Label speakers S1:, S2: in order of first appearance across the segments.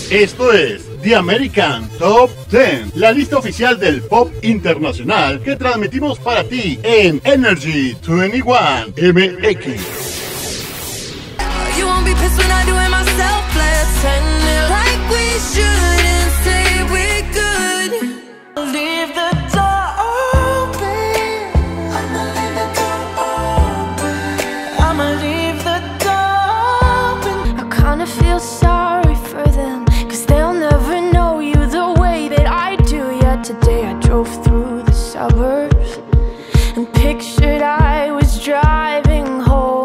S1: Esto es The American Top 10, la lista oficial del pop internacional que transmitimos para ti en Energy 21 MX.
S2: You won't be pissed when I do it myself. Let's end it like we should and say we're good. Leave the door open. I'ma leave the door open. I'ma leave the door open. I kinda feel sorry for them, 'cause they'll never know you the way that I do. Yeah, today I drove through the suburbs and pictured I was driving home.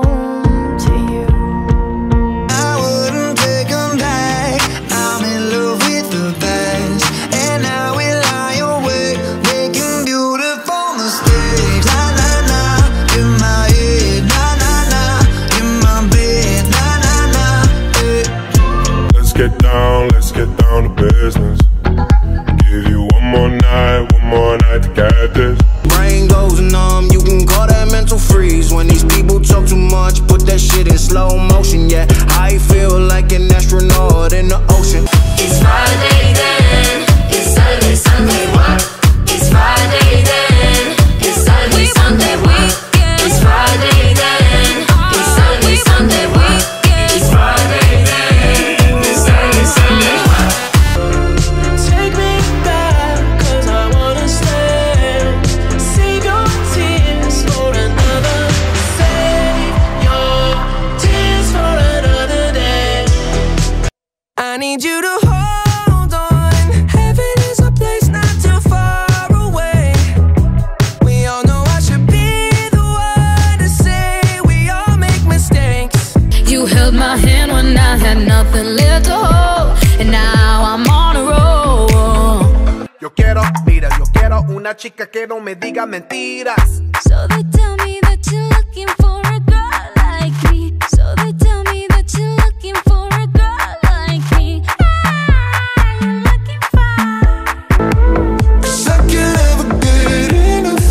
S3: Let's get down to business. Give you one more night to get this.
S4: Brain goes numb, you can call that mental freeze. When these people talk too much, put that shit in slow motion. Yeah, I feel like an astronaut in the ocean.
S2: It's Friday then, it's Saturday, Sunday, what? It's Friday then, it's Saturday, Sunday, what? It's Friday then, it's Saturday, Sunday, what? It's Friday then, it's Saturday, Sunday, what? Take me back, 'cause I wanna stay. Save your tears for another. Save your tears for another day. I need you to hold on. Heaven is a place not too far away. We all know I should be the one to say we all make mistakes. You held my hand when I had nothing left to hold, and now I'm on a roll.
S5: Yo quiero una chica que no me diga mentiras.
S2: So they tell me that you're looking for a girl like me. So they tell me that you're looking for a girl like me. You're looking for.
S4: 'Cause I can't ever get enough.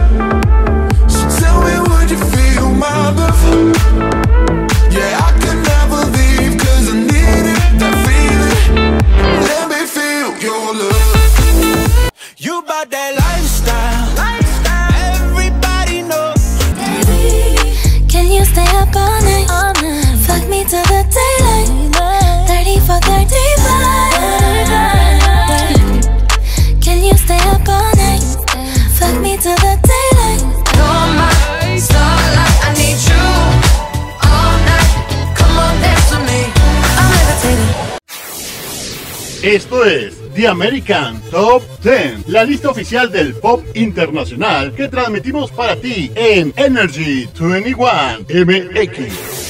S4: So tell me, would you feel my love? Yeah, I can never leave, 'cause I needed that feeling. Let me feel your love. You bout that lifestyle. Everybody knows.
S2: Baby, can you stay up all night? Fuck me till the daylight. 30 for 35. Can you stay up all night? Fuck me till the daylight. You're my starlight. I need you all night. Come on, dance with me. I'm levitating.
S1: Esto es The American Top 10, la lista oficial del pop internacional que transmitimos para ti en Energy 21 MX.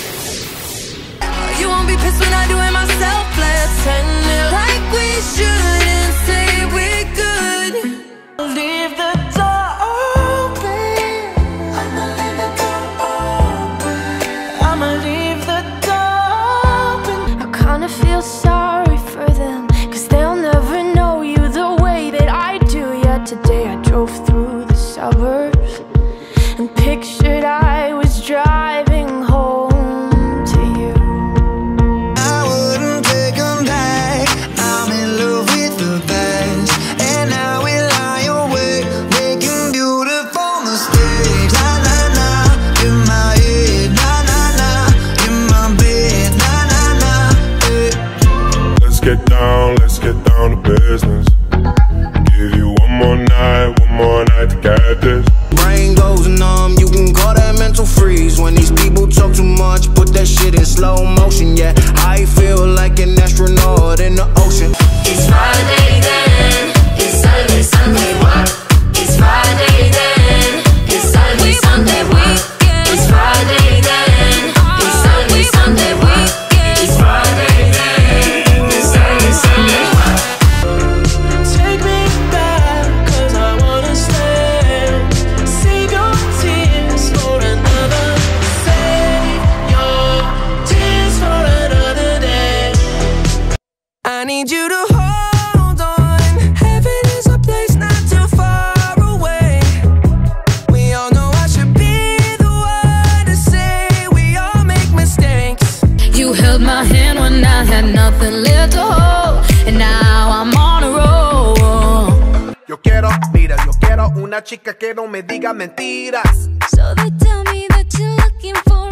S2: You won't be pissed when I do it myself. Let's end it like we should and say we're good. Leave the door open. I'ma leave the door open. I'ma leave the door open. I kinda feel sorry for them, 'cause they'll never know you the way that I do. Yeah, today I drove through the suburbs and pictured I was driving home to you.
S4: I wouldn't take 'em back. I'm in love with the past, and now we lie awake, making beautiful mistakes. Na na na, in my head. Na na na, in my bed. Na na na, hey.
S3: Let's get down to business. Give you one more night to get this.
S4: Brain goes numb, you can call that mental freeze. When these people talk too much, put that shit in slow motion. Yeah, I feel like an astronaut in the ocean.
S2: It's Friday then, it's Saturday, Sunday, what? It's Friday then, it's Saturday, Sunday, what? It's Friday then, it's Saturday, Sunday, what? It's Friday then, it's Saturday, Sunday, what? Take me back, 'cause I wanna stay. Save your tears for another. Save your tears for another day. I need you to hold on. Heaven is a place not too far away. We all know I should be the one to say we all make mistakes. You held my hand when I had nothing left to hold,
S5: una chica que no me diga mentiras.
S2: So they tell me that you're looking for